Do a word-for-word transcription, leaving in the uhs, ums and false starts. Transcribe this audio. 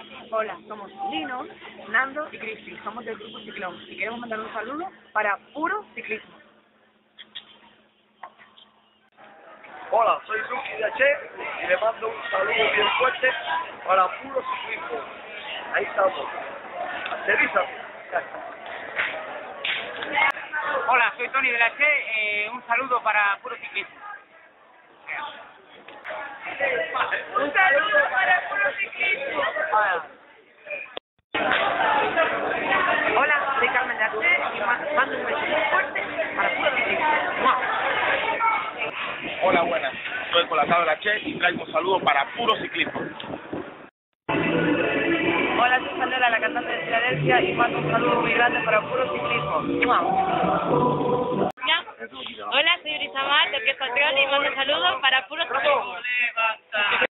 Hola, somos Lino, Nando y Cristi. Somos del grupo Ciclón y queremos mandar un saludo para Puro Ciclismo. Hola, soy Lucky de H y le mando un saludo bien fuerte para Puro Ciclismo. Ahí estamos. Aterrízame. Hola, soy Tony de la Che, eh, un saludo para Puro Ciclismo. Un saludo para Puro Ciclismo. Hola, soy Carmen de H y mando un beso muy fuerte para Puro Ciclismo. Hola, buenas. Soy Colacao de la Che y traigo un saludo para Puro Ciclismo. Hola, soy Sandra, la cantante de Filadelfia, y mando un saludo muy grande para Puro Ciclismo. Hola, soy Urizamar de Orquesta Trión y mando un saludo para Puro Ciclismo.